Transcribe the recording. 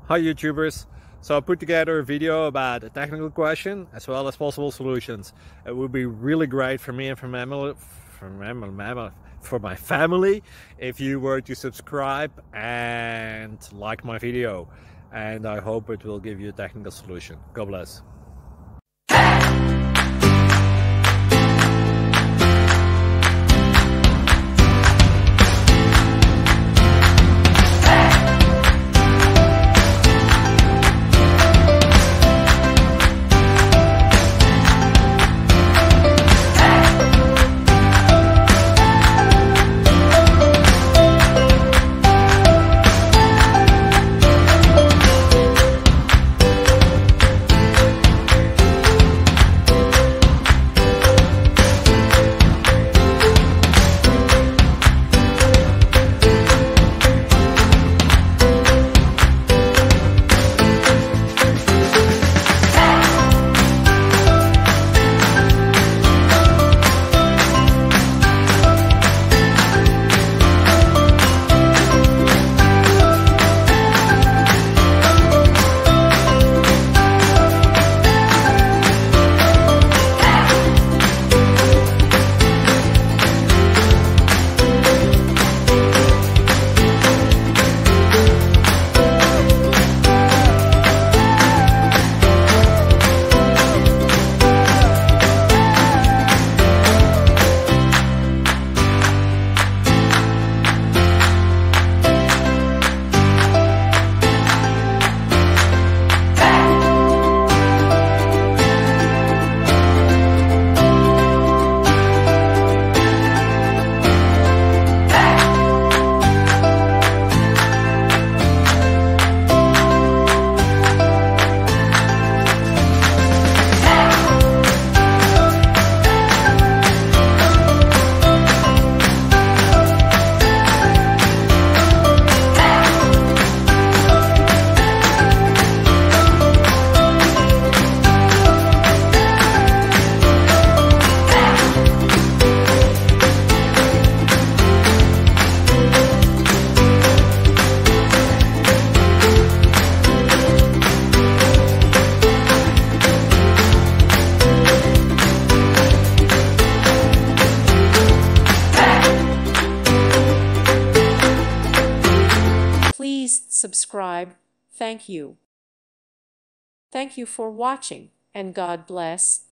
Hi YouTubers. So I put together a video about a technical question as well as possible solutions. It would be really great for me and for my family if you were to subscribe and like my video, and I hope it will give you a technical solution. God bless. Please subscribe. Thank you. Thank you for watching, and God bless.